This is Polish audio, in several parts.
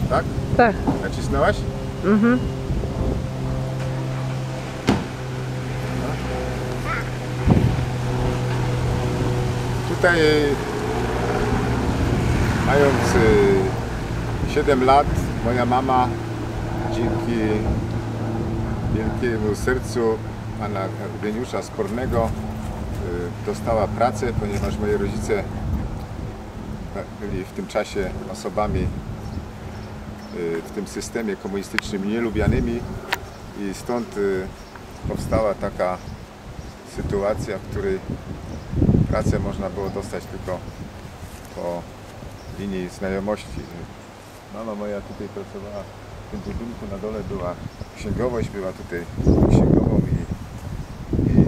Tak? Tak. Nacisnęłaś? Mhm. Tutaj mając 7 lat moja mama dzięki wielkiemu sercu pana Eugeniusza Spornego dostała pracę, ponieważ moi rodzice byli w tym czasie osobami w tym systemie komunistycznym nielubianymi i stąd powstała taka sytuacja, w której pracę można było dostać tylko po linii znajomości. Mama moja tutaj pracowała w tym budynku, na dole była księgowość, była tutaj księgową i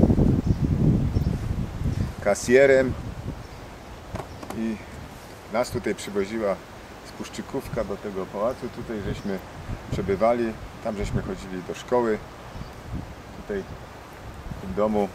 kasjerem i nas tutaj przywoziła z Puszczykówka do tego pałacu, tutaj żeśmy przebywali, tam żeśmy chodzili do szkoły, tutaj w tym domu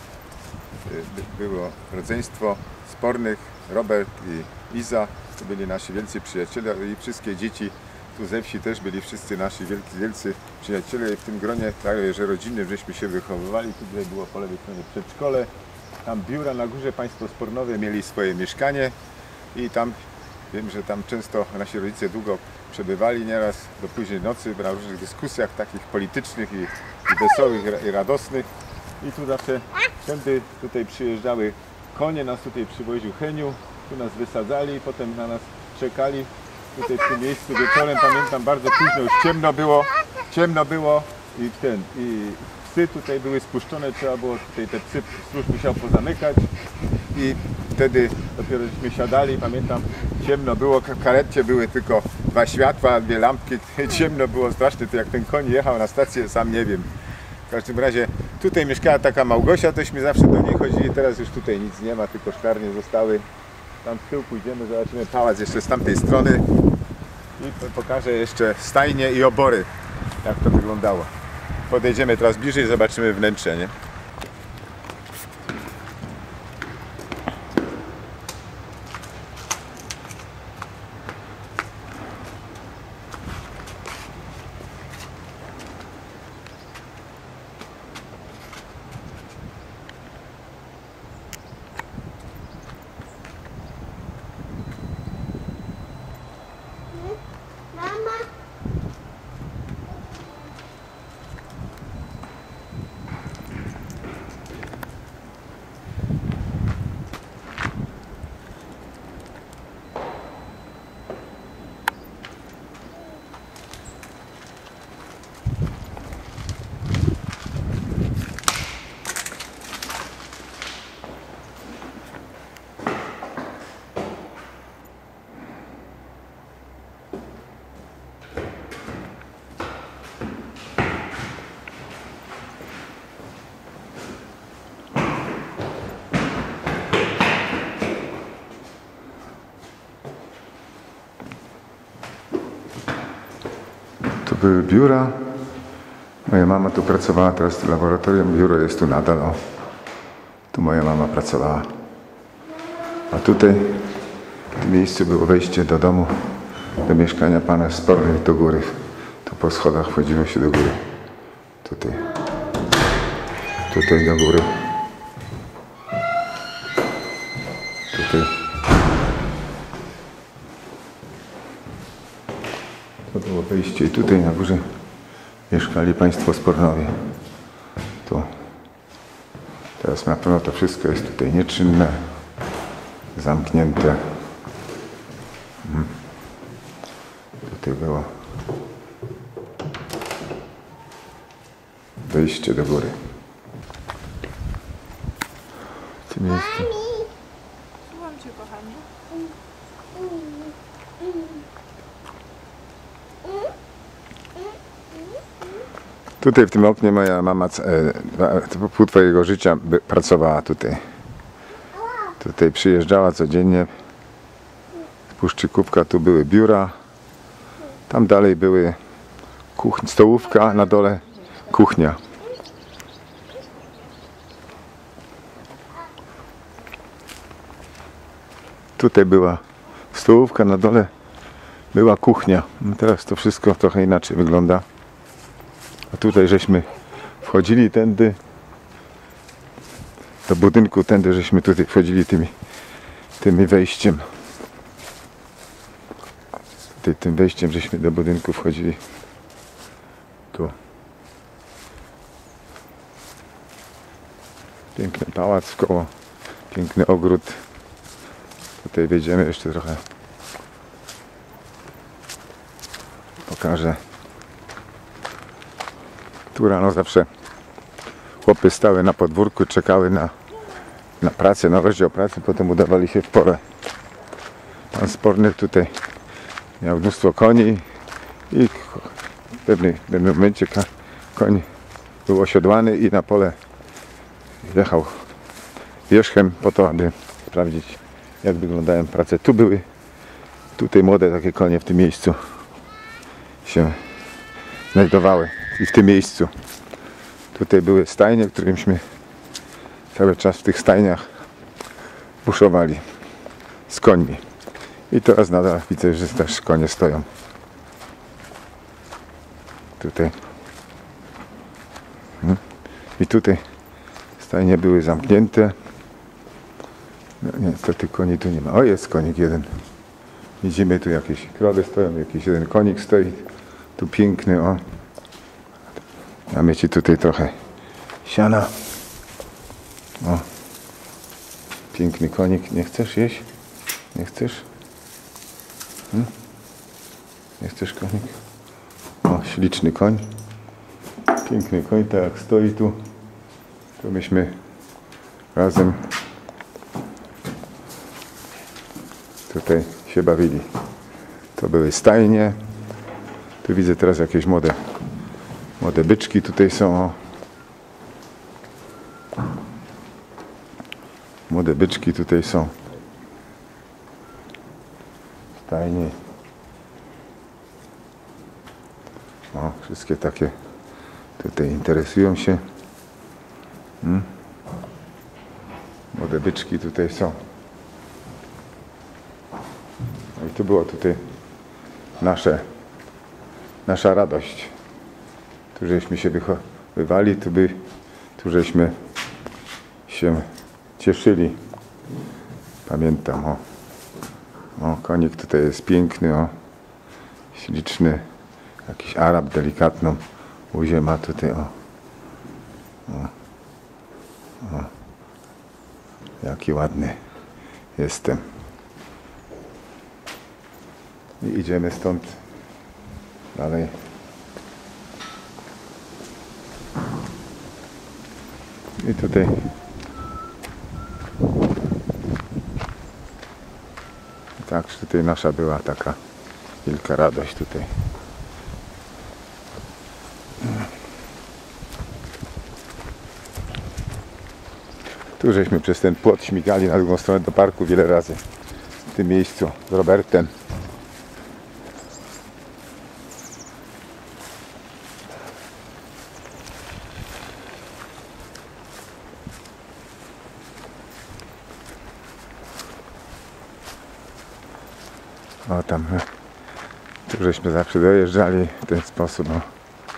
było rodzeństwo Spornych, Robert i Iza, to byli nasi wielcy przyjaciele i wszystkie dzieci tu ze wsi też byli wszyscy nasi wielcy przyjaciele i w tym gronie że rodzinnym żeśmy się wychowywali. Tutaj było po lewej stronie przedszkole, tam biura na górze, państwo Spornowie mieli swoje mieszkanie i tam wiem, że tam często nasi rodzice długo przebywali, nieraz do późnej nocy na różnych dyskusjach takich politycznych i wesołych i radosnych. I tu zawsze wszędy tutaj przyjeżdżały konie, nas tutaj przywoził Heniu, tu nas wysadzali, potem na nas czekali tutaj w tym miejscu wieczorem, pamiętam bardzo późno, już ciemno było i psy tutaj były spuszczone, trzeba było tutaj te psy, stróż musiał pozamykać i wtedy dopiero żeśmy siadali, pamiętam ciemno było, w karecie były tylko 2 światła, 2 lampki, ciemno było strasznie, to jak ten koń jechał na stację, sam nie wiem. W każdym razie tutaj mieszkała taka Małgosia, tośmy zawsze do niej chodzili, teraz już tutaj nic nie ma, tylko szklarnie zostały. Tam w tył pójdziemy, zobaczymy pałac jeszcze z tamtej strony i pokażę jeszcze stajnie i obory, jak to wyglądało. Podejdziemy teraz bliżej, zobaczymy wnętrze, nie? Tu były biura. Moja mama tu pracowała, teraz w laboratorium. Biuro jest tu nadal. O. Tu moja mama pracowała. A tutaj w tym miejscu było wejście do domu, do mieszkania pana Spornych do góry. Tu po schodach wchodziło się do góry. Tutaj. Tutaj do góry. Tutaj. To było wejście i tutaj na górze mieszkali państwo Spornowie. Tu. Teraz na pewno to wszystko jest tutaj nieczynne, zamknięte. Tutaj było wejście do góry. W tym miejscu. Słucham cię, kochanie. Tutaj w tym oknie moja mama pół twojego życia pracowała tutaj. Tutaj przyjeżdżała codziennie z Puszczykówka, tu były biura. Tam dalej były stołówka, na dole kuchnia. Tutaj była stołówka, na dole była kuchnia. No teraz to wszystko trochę inaczej wygląda. A tutaj żeśmy wchodzili tędy do budynku, tędy żeśmy tutaj wchodzili tymi wejściem. Tutaj tym wejściem żeśmy do budynku wchodzili. Tu. Piękny pałac koło, piękny ogród. Tutaj wejdziemy jeszcze trochę. Pokażę. Tu rano zawsze chłopy stały na podwórku, czekały na pracę, na rozdział pracy, potem udawali się w porę. Pan Sporny tutaj miał mnóstwo koni i w pewnym momencie koń był osiodłany i na pole jechał wierzchem po to, aby sprawdzić, jak wyglądają prace. Tu były, tutaj młode takie konie w tym miejscu się znajdowały i w tym miejscu tutaj były stajnie, którymiśmy cały czas w tych stajniach buszowali z końmi. I teraz nadal widzę, że też konie stoją. Tutaj. I tutaj stajnie były zamknięte. No, niestety koni tu nie ma. O, jest konik jeden. Widzimy, tu jakieś krowy stoją, jakiś jeden konik stoi. Tu piękny, o. Mamy ci tutaj trochę siana. O. Piękny konik. Nie chcesz jeść? Nie chcesz? Nie chcesz konik? O, śliczny koń. Piękny koń, tak jak stoi tu. To myśmy razem tutaj się bawili. To były stajnie. Tu widzę teraz jakieś młode byczki tutaj są. Młode byczki tutaj są. Stajnie. O, wszystkie takie tutaj interesują się. Młode byczki tutaj są. No i tu było tutaj nasza radość. Tu żeśmy się wychowywali, tu żeśmy się cieszyli. Pamiętam, o, konik tutaj jest piękny, o, śliczny, jakiś Arab, delikatną łuzię ma tutaj, o. Jaki ładny jestem. I idziemy stąd dalej. I tutaj tak, tutaj nasza była taka wielka radość tutaj. Tu żeśmy przez ten płot śmigali na drugą stronę do parku wiele razy. W tym miejscu z Robertem. O, tam tu żeśmy zawsze dojeżdżali w ten sposób. O.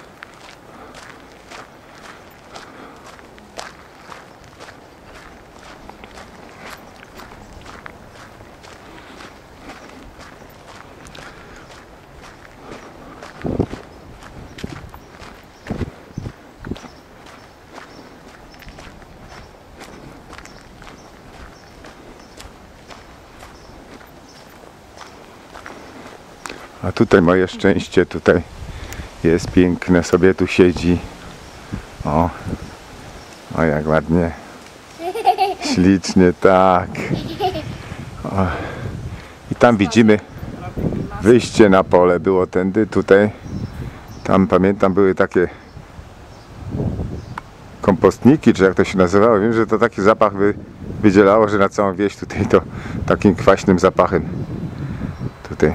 A tutaj moje szczęście, tutaj jest piękne, sobie tu siedzi. O, jak ładnie. Ślicznie, tak. O. I tam widzimy wyjście na pole, było tędy, tutaj. Tam pamiętam były takie kompostniki, czy jak to się nazywało. Wiem, że to taki zapach wydzielało, że na całą wieś tutaj to takim kwaśnym zapachem. Tutaj.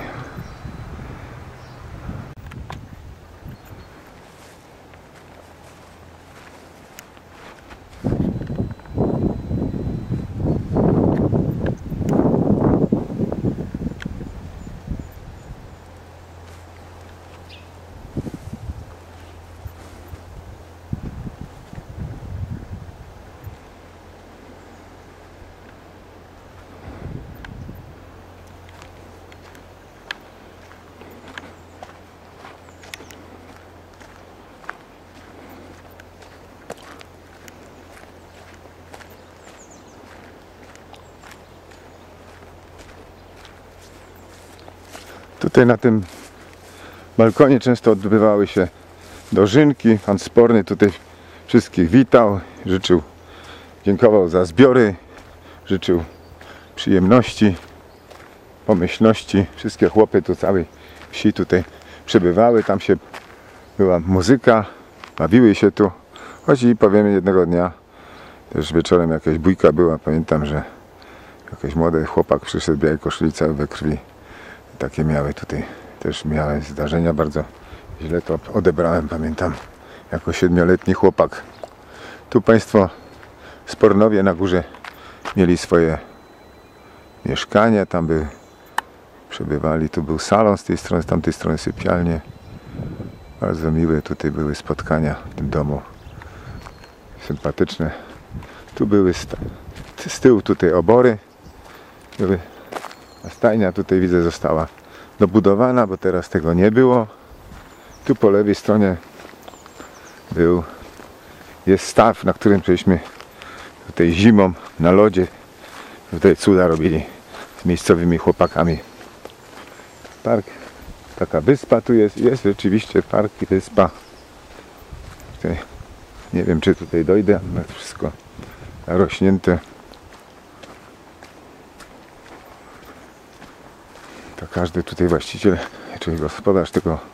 Tutaj na tym balkonie często odbywały się dożynki. Pan Sporny tutaj wszystkich witał, życzył, dziękował za zbiory, życzył przyjemności, pomyślności. Wszystkie chłopy tu całej wsi tutaj przebywały, tam się była muzyka, bawiły się tu. Choć i powiem, jednego dnia też wieczorem jakaś bójka była. Pamiętam, że jakiś młody chłopak przyszedł w białej koszuli, cały we krwi. Takie miały tutaj, też miały zdarzenia, bardzo źle to odebrałem, pamiętam, jako 7-letni chłopak. Tu państwo Spornowie na górze mieli swoje mieszkanie, tam przebywali, tu był salon z tej strony, z tamtej strony sypialnie. Bardzo miłe tutaj były spotkania w tym domu, sympatyczne. Tu były z tyłu tutaj obory były, a stajnia tutaj widzę została dobudowana, bo teraz tego nie było. Tu po lewej stronie jest staw, na którym żeśmy tutaj zimą na lodzie tutaj cuda robili z miejscowymi chłopakami. Park, taka wyspa tu jest rzeczywiście park i wyspa. Tutaj, nie wiem, czy tutaj dojdę, ale wszystko zarośnięte. To każdy tutaj właściciel, czyli gospodarz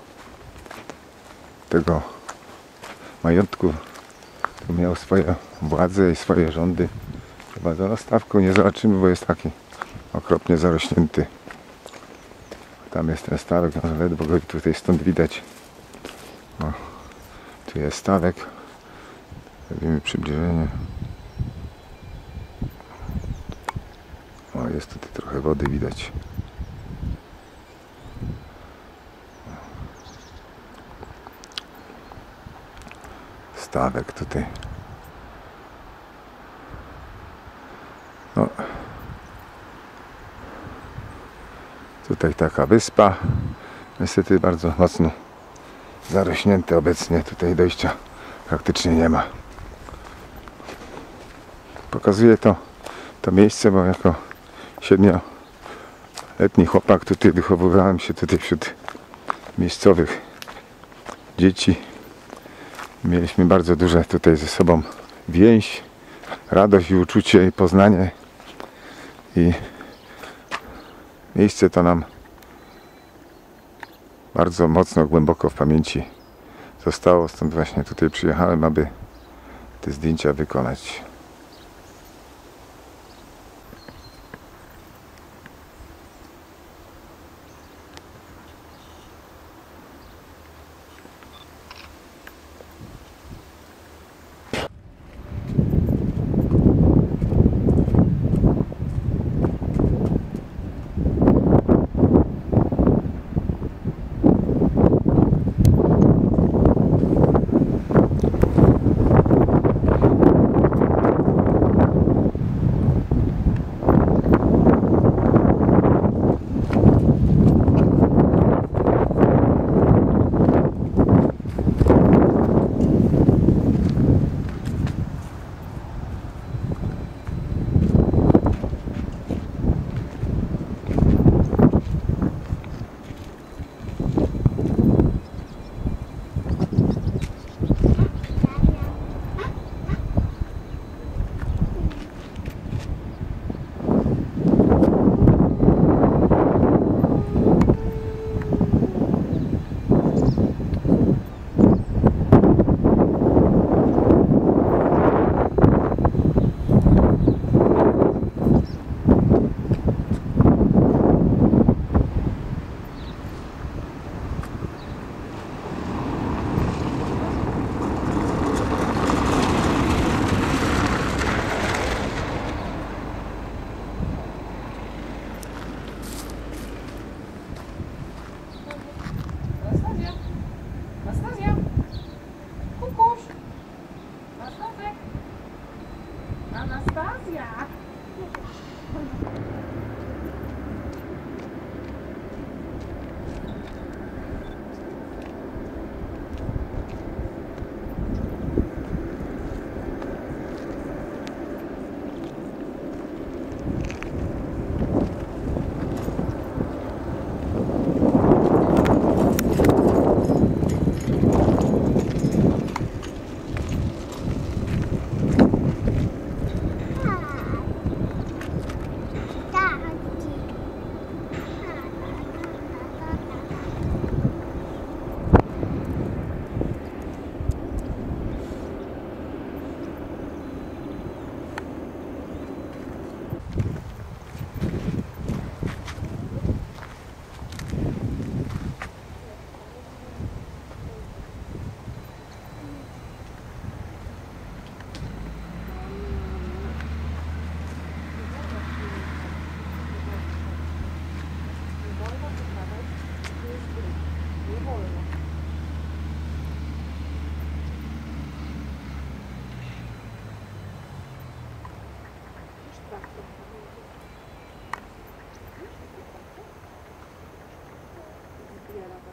tego majątku tu miał swoje władze i swoje rządy. Chyba do stawku nie zobaczymy, bo jest taki okropnie zarośnięty. Tam jest ten stawek, no ledwo go tutaj stąd widać. No, tu jest stawek. Robimy przybliżenie. O, jest tutaj trochę wody widać. Stawek tutaj. No. Tutaj taka wyspa. Niestety bardzo mocno zarośnięte obecnie. Tutaj dojścia praktycznie nie ma. Pokazuję to miejsce, bo jako 7-letni chłopak tutaj wychowywałem się tutaj wśród miejscowych dzieci. Mieliśmy bardzo duże tutaj ze sobą więź, radość i uczucie i poznanie. I miejsce to nam bardzo mocno, głęboko w pamięci zostało. Stąd właśnie tutaj przyjechałem, aby te zdjęcia wykonać.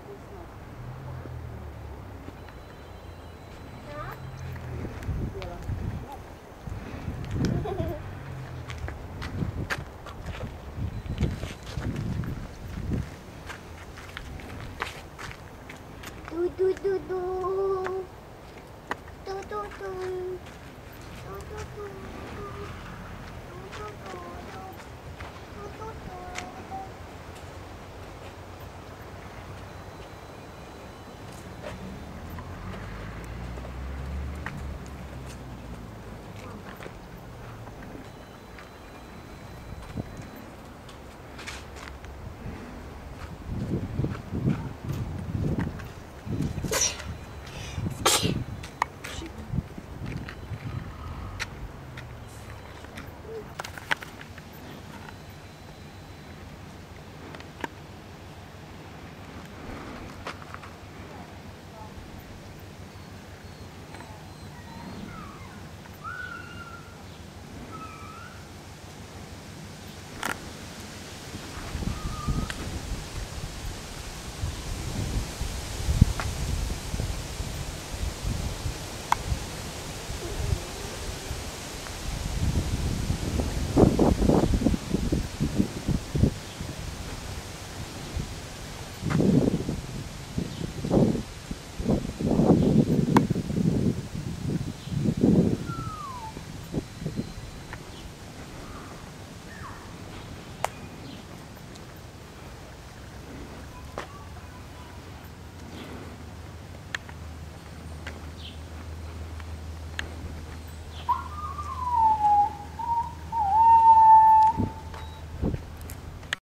Du du du du. Du du du. Du du du. Du du du.